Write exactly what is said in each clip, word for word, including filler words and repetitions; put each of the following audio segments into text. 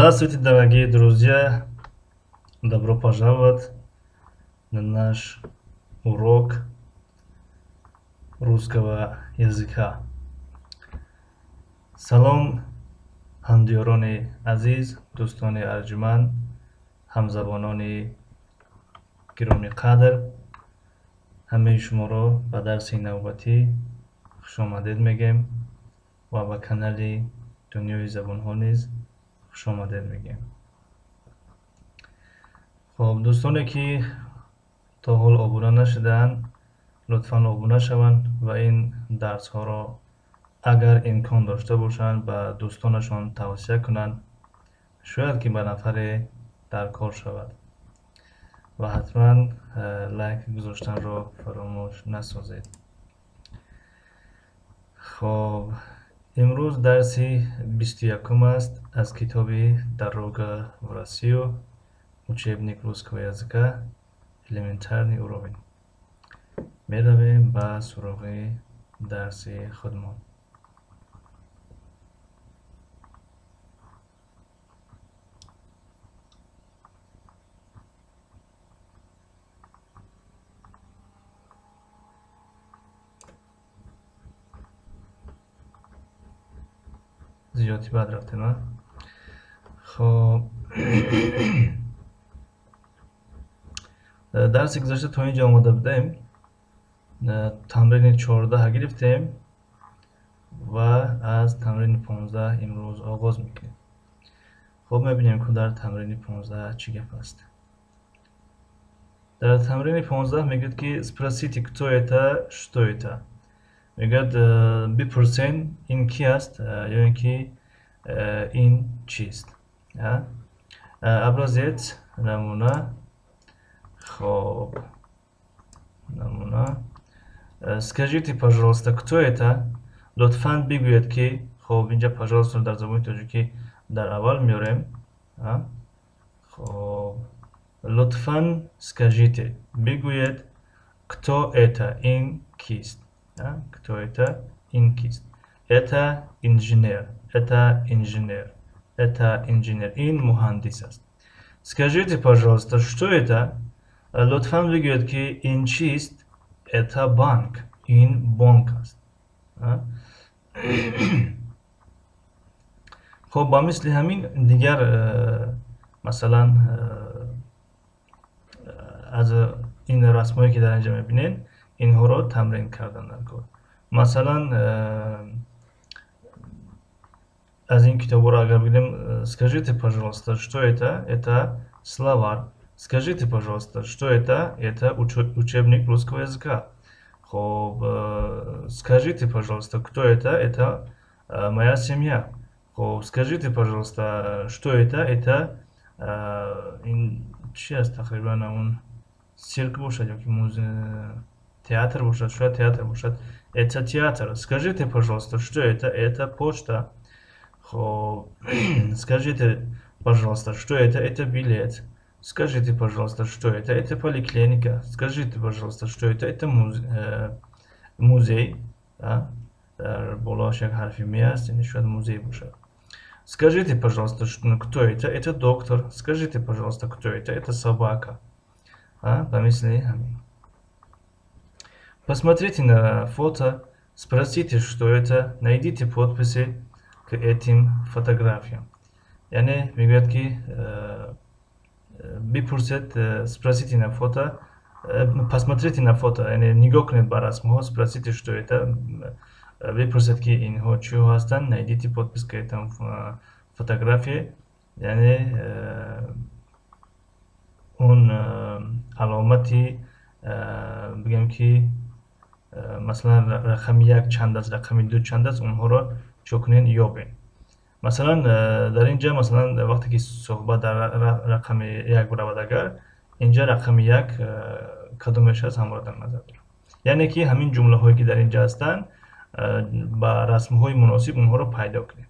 Здравствуйте, дорогие друзья! Добро пожаловать на наш урок русского языка. Салом, ҳамдиёрони азиз, дӯстони арҷуманд, ҳамзабонони гироми қадр, ҳамаи шуморо ба дарси навбатӣ хушомадед мегӯем ва ба канали дунёи забонҳо низ хушомадед мегӯем. خب دوستانی که تا حال آبونه نشدند لطفاً آبونه شوند و این درس ها را اگر امکان داشته باشند به دوستانشان توصیه کنند، شاید که به نفر در کار شود و حتما لایک گذاشتن را فراموش نسازید. خب امروز درسی بیست و یکم است از کتاب Дорога в Россию, учебник русского языка, элементарный уровень. Меравем ба суроғи дарси худмон. زیادی بد رفته نه؟ خب درسی گذشته تا اینجا آماده بودیم، تمرین چهارده گرفتیم و از تمرین پانزده امروز آغاز میکنیم. خب میبینیم که در تمرین پانزده چی گپ است. در تمرین پانزده میگوید که спросите кто это, что это. میگوید بپرسین این کی است یا اینکه این چیست. образец نمونه. خب نمونه скажите пожалуйста кто это. لطفاً بگوید که. خب اینجا пожалуйста در زبان تاجیکی در اول میاریم. خب لطفاً скажите بگوید кто это این کیست. кто это این کیست. это инженер. это инженер. это инженер. این مهندس است. скажите пожалуйста что это. لطفاً بگوید که این چیست. это банк. این بانک است. خب با مثل همین دیگر مثلا از این رسمایی که در اینجا میبینین اینها رو تمرین کردن در کار. مثلا از این کتاب رو اگر بگیم скажите пожалуйста что это. это словарь. скажите пожалуйста что это. это учебник русского языка. خب скажите пожалуйста кто это. это моя семья. خب скажите пожалуйста что это. это این چی است تقریبا اون سیرک باشد یا که موزه театр бошад. шояд театр бошад. это театр. скажите пожалуйста что это. это почта. خب скажите пожалуйста что это. это билет. скажите пожалуйста что это. это поликлиника. скажите пожалуйста что это. это музей. در بالاش یک حرفی می است یعنی شاید موزه باشد. скажите пожалуйста кто это. это доктор. скажите пожалуйста кто это. это собака. Помисли همین. Посмотрите на фото, спросите, что это, найдите подписи к этим фотографиям. Yani میگوید که بپرسید спросите на фото, посмотрите на фото, یعنی نگاه کنید بر رسم‌ها, спросите что это, بپرسید که اینها چی هستند, найдите подпись к этим фотографии, یعنی اون علامتی بگم که مثلا رقم یک چند است, رقم دو چند است, اونها را چکنین یابین. مثلا در اینجا مثلا وقتی که صحبت در رقم یک برود اگر اینجا رقم یک کدومش هست هم را در نظر دارم. یعنی که همین جمله هایی که در اینجا هستند با رسم های مناسب اونها را پیدا کنیم.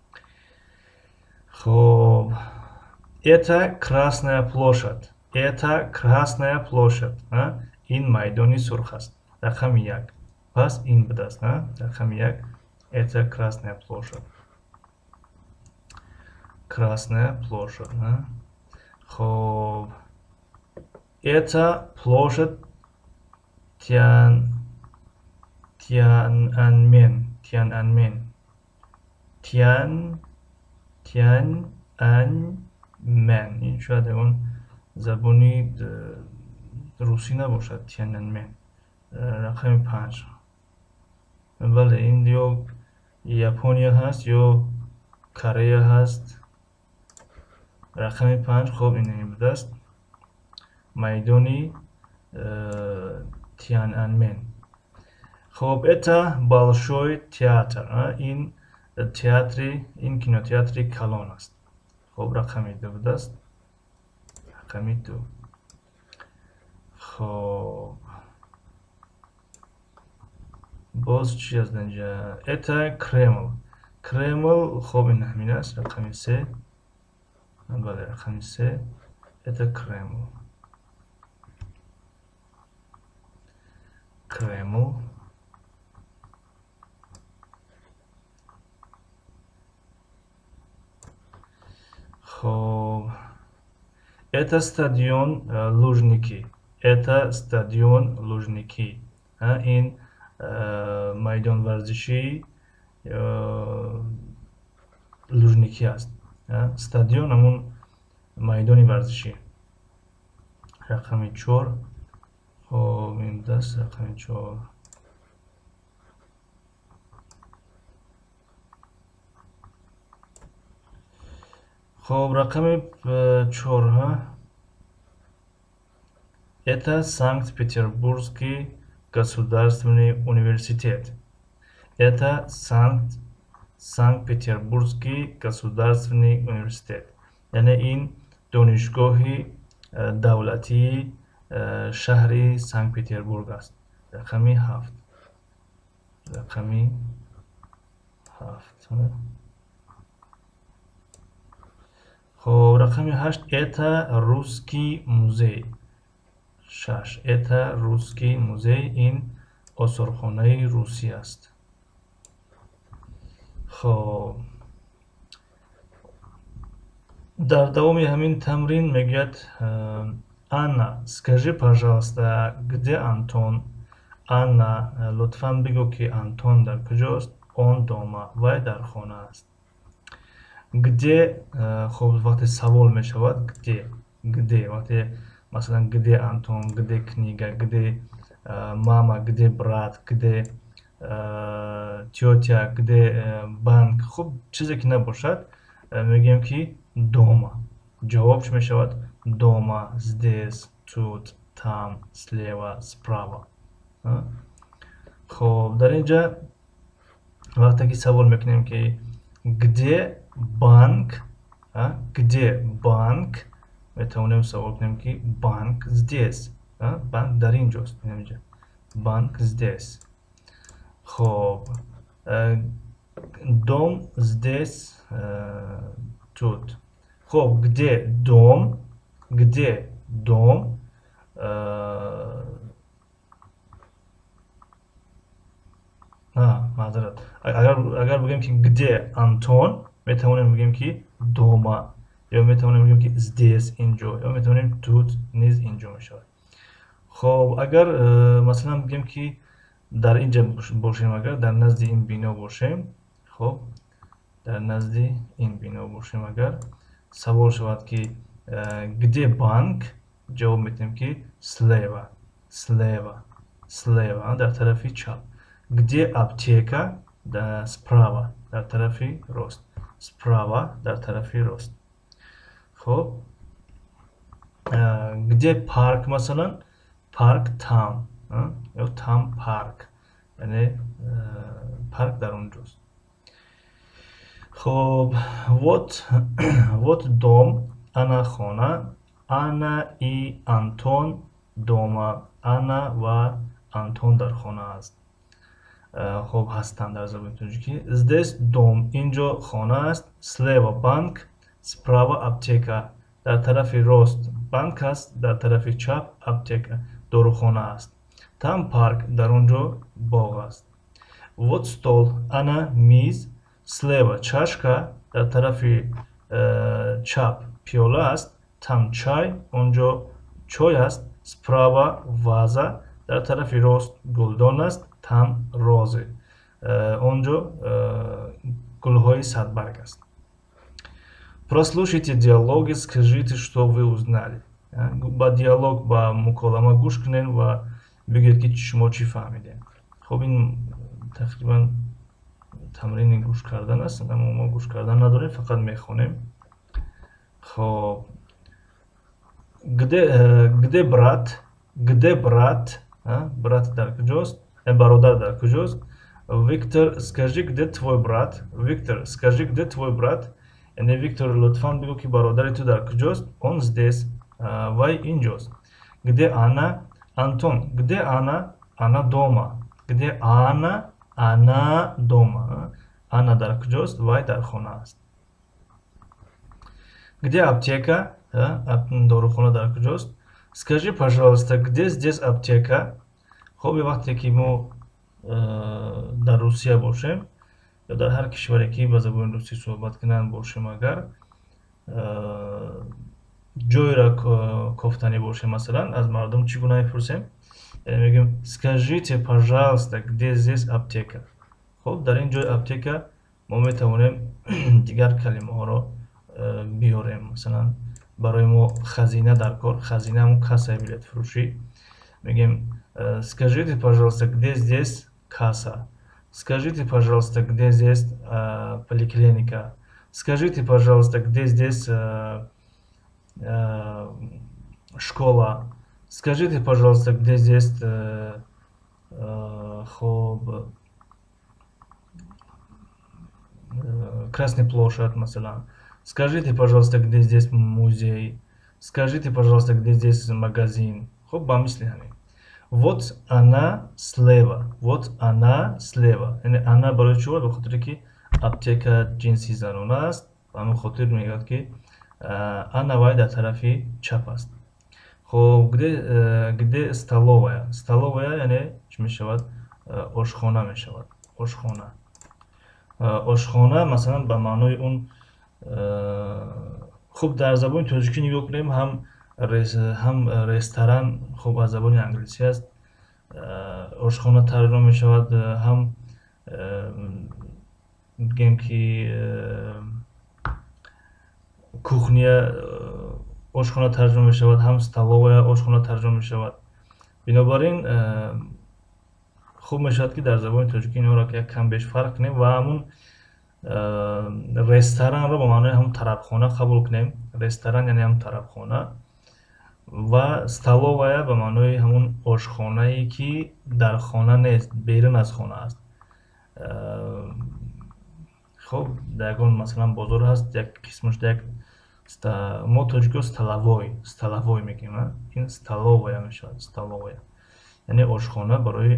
خب это красная площадь. это красная площадь. این майдони сурх аст. رقم یک. پس این بوده است. رقم یک. это красная площадь. Красная площадь. Да? Хоб. Это площадь Тян... Тяньаньмен. Тяньаньмен. Тян... Тяньаньмен. این شاید اون زبانی روسی نباشد. تیان‌انمن. رقم پنج. بله این یا ژاپنیا هست یا کره هست. رقم پنج خب این بوده است. میدانی تیان‌انمن. خب это большой театр. این театри این کینوتئاتری کلان است. خب رقم دو بوده است. رقم دو. خب باز چی از اینجا؟ это Кремль. Кремль خب این همین است. رقم سه. بله رقم سه. это Кремль. Кремль. خب это стадион Лужники. это стадион Лужники. این میدان ورزشی لوژنیکی است. استادیون همون میدان ورزشی. رقم چهار. خب این دست رقم چهار. خب رقم چهار ها. это Санкт-Петербургский государственный университет. это Санкт Санкт-Петербургский государственный университет. یعنی این دانشگاهی دولتی شهری سانت پترزبورگ است. رقمی هفت. رقمی هفت. خب رقمی هشت. это русский музей. شش. это русский музей. این آثارخانه روسی است. خب در دوام همین تمرین میگوید Анна, скажи, пожалуйста, где Антон? Анна, لطفاً بگو که آنتون در کجاست؟ Он дома. وی در خانه است. где خب وقتی سوال می شود где где وقتی مثلا где Антон, где книга, где мама, где брат, где тетя, где банк. خب چیزی که نباشد میگیم که дома. جواب چی می شود؟ дома, здесь, тут, там, слева, справа. خب در اینجا وقتی که سوال میکنیم که где банк, где банк, میتونیم سوال کنیم که банк здесь. банк در اینجاست. банк здесь. خب дом здесь, тут. خب где дом, где дом, نه معذرت اگر اگر بگیم که где آنتون میتونیم بگیم که дома یا میتونیم بگیم که здесь اینجا یا میتونیم тут نیز اینجا میشه. خب اگر مثلا بگیم که در اینجا باشیم اگر در نزد این بنا باشیم خب در نزد این بنا باشیم اگر سوال شود که где банк جواب میتونیم که слева слева слева در طرف چپ. где аптека справа در طرف راست справа در طرف راست. خب где парк مثلا парк там یا там парк یعنی парк در اونجاست. خب вот вот дом она خانه Анна и Антон дома. Анна و آنتون در خانه است. خب هستند در زبان تاجیکی. здесь дом اینجا خانه است. слева банк, справа аптека. در طرف راست بانک است، در طرف چپ аптека داروخانه است. там парк در اونجا باغ است. вот стол Анна میز. слева чашка در طرف чап пиёла аст, там чай, онҷо чой аст, справа ваза, дар тарафи рост гулдон аст, там розы, онҷо гулҳои садбарг аст. Прослушайте диалоги, скажите, что вы узнали. Ба диалог, ба муколама гӯш кунед ва бигӯед ки шумо чӣ фаҳмидед. Хоб ин тақрибан тамрини гӯш кардан аст, аммо мо гӯш кардан надорем, фақат мехонем. Хоб где где брат, где брат, брат дар куҷост, бародар дар куҷост. Виктор, скажи, где твой брат. Виктор, скажи, где твой брат. Яъне Виктор, лутфан бигӯ ки бародари ту дар куҷост. Он здесь, вай инҷост. Где Анна. Антон, где Анна. Анна дома. Где Анна. Анна дома. Анна дар куҷост, вай дар хона аст. Где аптека. Дорухона дар куҷост. Скажи, пожалуйста, где здесь аптека. хоби вақте ки мо дар Русия бошем ё дар ҳар кишваре ки ба забони русӣ суҳбат кунанд бошем, агар ҷойра кофтанӣ бошем, масалан аз мардум чӣ гуна мепурсем, мегӯем скажите, пожалуйста, где здесь аптека. хоб дар ин ҷой аптека мо метавонем дигар калимаҳоро биёрем. Масалан барои мо хазина дар кор, хазина ҳамон кассаи билетфурӯшӣ. Мегӯем скажите, пожалуйста, где здесь касса. Скажите, пожалуйста, где здесь э, поликлиника. Скажите, пожалуйста, где здесь э, э, школа. Скажите, пожалуйста, где здесь э, э, хоб, э, Красная площадь, масалан. Скажите, пожалуйста, где здесь музей. Скажите, пожалуйста, где здесь магазин. Хоб ба мисли ҳамин. Вот она слева. Вот она слева. Яъне она барои чӣ? Ба хотире ки аптека ҷинси занона аст. Ба ҳамин хотир мегӯяд ки она вай дар тарафи чап аст. Хоб где где столовая. Столовая яъне чӣ мешавад? Ошхона мешавад. Ошхона. Ошхона масалан ба маънои он хуб дар забони тоҷикӣ нигоҳ кунем, ҳам ҳам ресторан хуб аз забони англисӣ аст. Ошхона тарҷима мешавад, ҳам бигем ки кухня ошхона тарҷима мешавад, ҳам столовая ошхона тарҷима мешавад. Бинобар ин хуб мешавад ки дар забони тоҷикӣ инҳоро як кам беш фарқ кунем ва ҳамун ресторанро ба маънои ҳамун тарабхона қабул кунем. Ресторан яъне ҳамун тарабхона ва столовая ба маънои ҳамун ошхонае ки дар хона нест, берун аз хона аст. хоб дар ягон масалан бозор ҳаст, як қисмаш як мо тоҷико столовой столовой мегӯем, ин столовая мешавад. Столовая яъне ошхона барои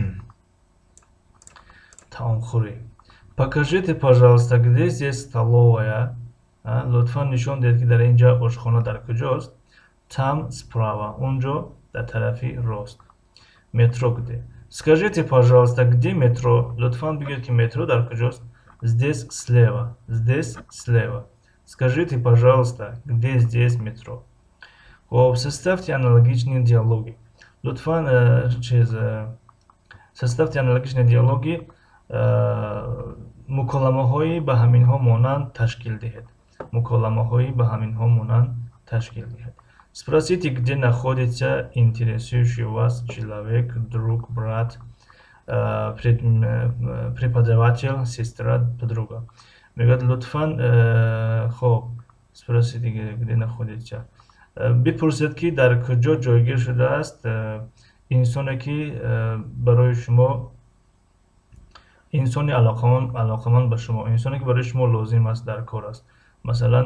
таомхӯрӣ. Покажите, пожалуйста, где здесь столовая. Лутфан нишон диҳед ки дар ин ҷо ошхона дар куҷост. Там справа, онҷо дар тарафи рост. Метро где. Скажите, пожалуйста, где метро. Лутфан бигӯед ки метро дар куҷост. Здесь слева. Здесь слева. Скажите, пожалуйста, где здесь метро. Хоб составьте аналогичные диалоги. Лутфан чиз составьте аналогичные диалоги. Муколамаҳои ба ҳаминҳо монанд ташкил диҳед. Муколамаҳои ба ҳаминҳо монанд ташкил диҳед. Спросите, где находится интересующий вас человек, друг, брат, преподаватель, сестра, подруга. Мегӯяд лутфан хоб спросите, где находится. Бипурсед ки дар куҷо ҷойгир шудааст инсоне ки барои шумо инсони алоқаманд ба шумо, инсоне ки барои шумо лозим аст, дар кор аст. Масалан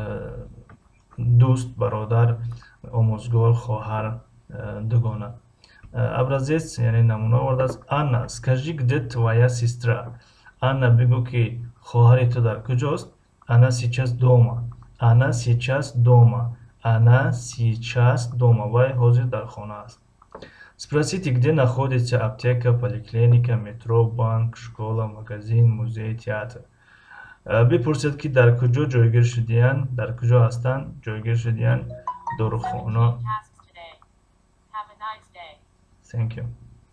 дӯст, бародар, омӯзгор, хоҳар, дугона. Образец яъне намуна овардааст. Анна, скажи, где твоя сестра. Анна, бигӯ ки хоҳари ту дар куҷост. Она сейчас дома. Она сейчас дома. Она сейчас дома. Вай ҳозир дар хона аст. Спросите, где находится аптека, поликлиника, метро, банк, школа, магазин, музей, театр. بپرسید که در کجا جایگیر شدین، در کجا هستن جایگیر شدین داروخانه. Thank you.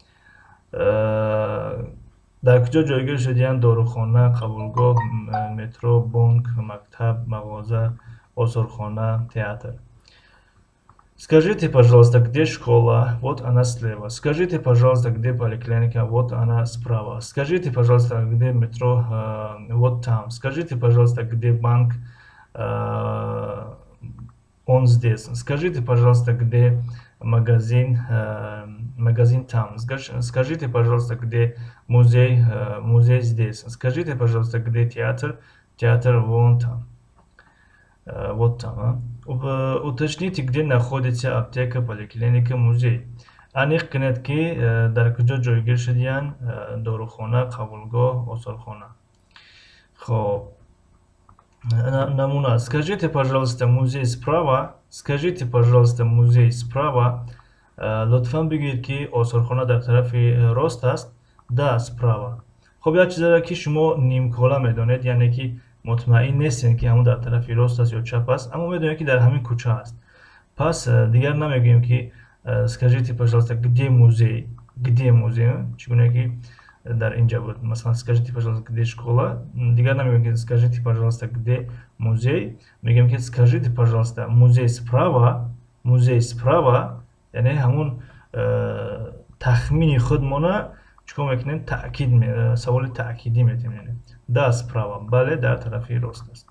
در کجا جایگیر شدین داروخانه، قبولگاه، مترو، بانک، مکتب، مغازه، آثارخانه، театр. Скажите, пожалуйста, где школа? Вот она слева. Скажите, пожалуйста, где поликлиника? Вот она справа. Скажите, пожалуйста, где метро? Uh, вот там. Скажите, пожалуйста, где банк? Uh, он здесь. Скажите, пожалуйста, где магазин? Uh, магазин там. Скажите, пожалуйста, где музей? Uh, музей здесь. Скажите, пожалуйста, где театр? Театр вон там. Вот там. Уточните, где находится аптека, поликлиника, музей. Аниқ кинед ки дар куҷо ҷойгир шудиян дорухона, қабулгоҳ, осорхона. Хоб намуна. Скажите, пожалуйста, музей справа. Скажите, пожалуйста, музей справа. Лутфан бигӯед ки осорхона дар тарафи рост аст. Да, справа. Хоб як чизеро ки шумо нимкола медонед, яъне ки مطمئن نیستین که همون در طرف راست است یا چپ است، اما میدونید که در همین کوچه است. پس دیگر نمیگیم که скажите, пожалуйста, где музей, где музей, چگونه که در اینجا بود. مثلا скажите, пожалуйста, где школа. دیگر نمیگیم که скажите, пожалуйста, где музей. میگیم که скажите, пожалуйста, музей справа, музей справа. یعنی همون تخمین خودمون چیکار میکنیم؟ تأکید می سوال تأکیدی میتونیم. Да, справа. بله در طرفی راست است.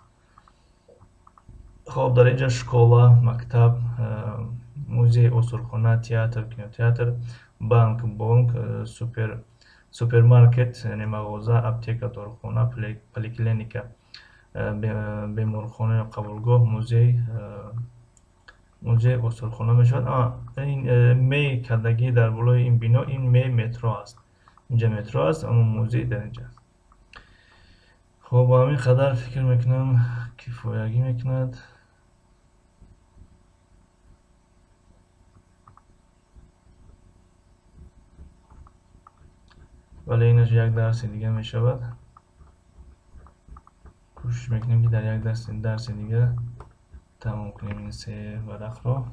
خب در اینجا школа, مکتب, موزه, آثارخانه, تئاتر, کینوتئاتر, بانک, بانک, سوپر سوپرمارکت یعنی مغازه, اپتека, داروخانه, پلیکلینیکا, بیمارخانه, قبولگاه, موزه, موزه, آثارخانه میشود. این می کردگی در بالای این بنا این می مترو است. اینجا مترو است اما موزه در اینجا است. خب با همین قدر فکر میکنم کفایگی میکند. ولی اینش یک درس دیگه میشود. کوشش میکنیم که در یک درس درس دیگه تمام کنیم این سه ورق رو.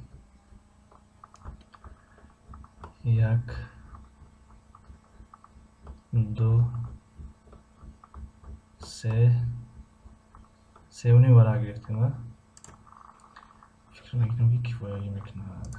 یک دو سه سه و نیم ورق گرفتیم. فکر میکنم که کفایگی میکند.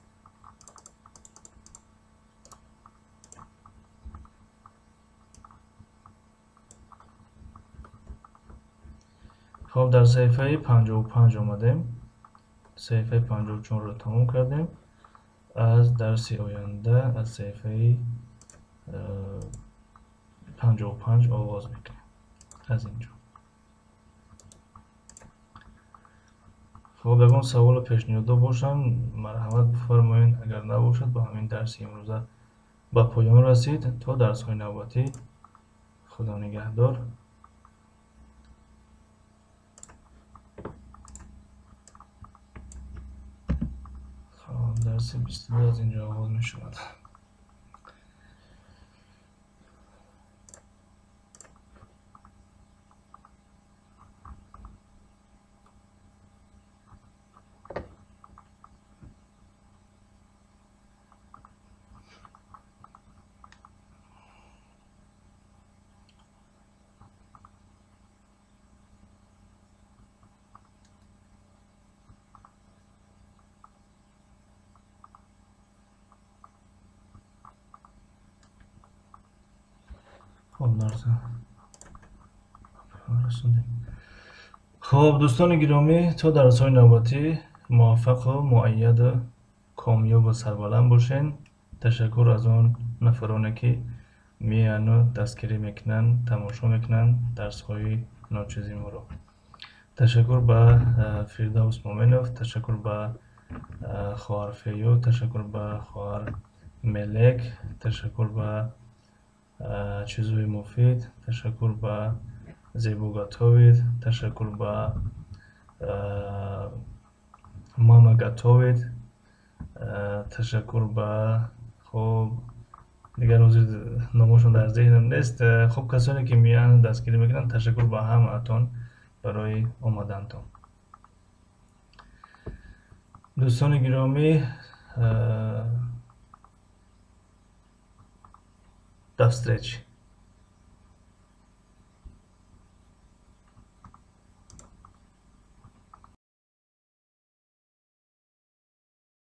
خب در صفحه پنجاه و پنج آمدیم. صفحه پنجاه و چهار رو تمام کردیم. از درس آینده از صفحه پنجاه و پنج آغاز میکنیم. از اینجا. خب یگان سوال پیشنهاد باشن مرحمت بفرمایید. اگر نباشد با همین درس امروزه به پایان رسید. تا درس های نوبتی خدا نگهدار. درس بیست و دو از اینجا آغاز می شود. خب دوستان گرامی تا درس های نوبتی موفق و مؤید و کامیاب و سربلند باشین. تشکر از اون نفرانی که میان و دستگیری میکنن تماشا میکنن درس های ناچیزی ما رو. تشکر به فردوس مومنوف، تشکر به خواهر فیو، تشکر به خواهر ملک، تشکر به چیزوی مفید، تشکر به زیبو گاتوید، تشکر به ماما گاتوید، تشکر به خوب دیگر حضور نامشون در ذهنم نیست. خب کسانی که میان دستگیری میکنن تشکر با همتون برای آمدنتون. دوستان گرامی، до встречи.